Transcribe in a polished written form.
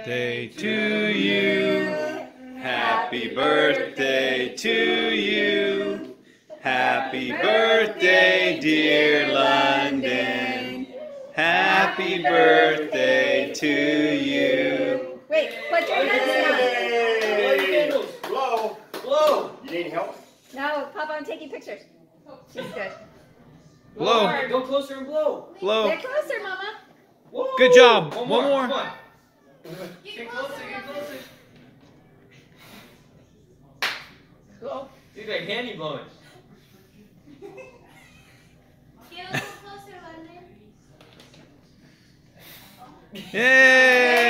birthday to you. Happy birthday to you. Happy birthday, dear London. Happy birthday to you. Wait, put your hands down. Blow. Blow. You need help? No, Papa, I'm taking pictures. She's good. Blow. Right, go closer and blow. Blow. Get closer, Mama. Whoa. Good job. One more. Come on. Get closer, get closer. Blow. You're like handy blowing. Get a little closer, London. Yay!